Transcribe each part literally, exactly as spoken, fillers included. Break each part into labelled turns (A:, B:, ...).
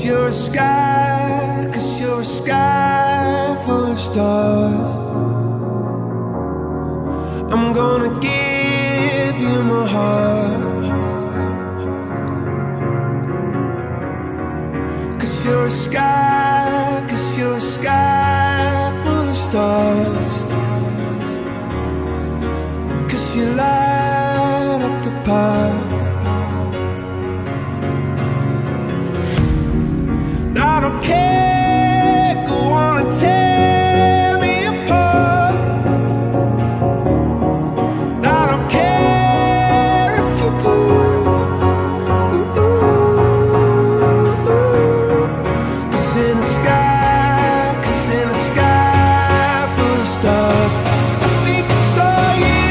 A: you're a sky, cause you're a sky full of stars. I'm gonna give you my heart, cause you're a sky, cause you're a sky full of stars. Cause you light up the park. I don't care, go on and tear me apart. I don't care if you do. Cause in the sky, cause in the sky full of stars, I think I saw you.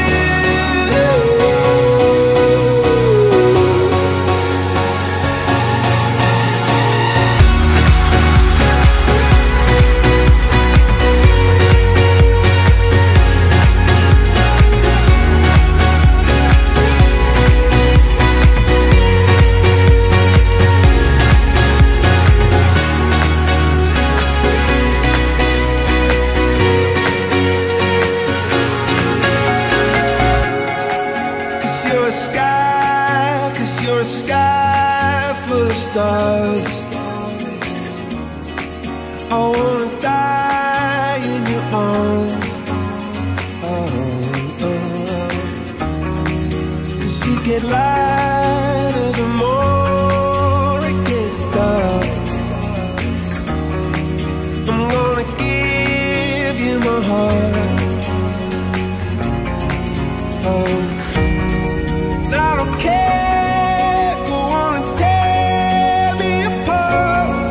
A: You're a sky, cause you're a sky full of stars. I wanna die in your arms. Oh, oh. Cause you get lighter the more it gets dark. I'm gonna give you my heart. Oh, I don't care, go on and tear me apart.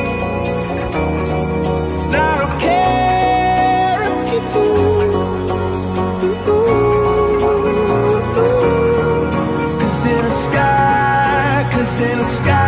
A: I don't care if you do. Cause in the sky, cause in the sky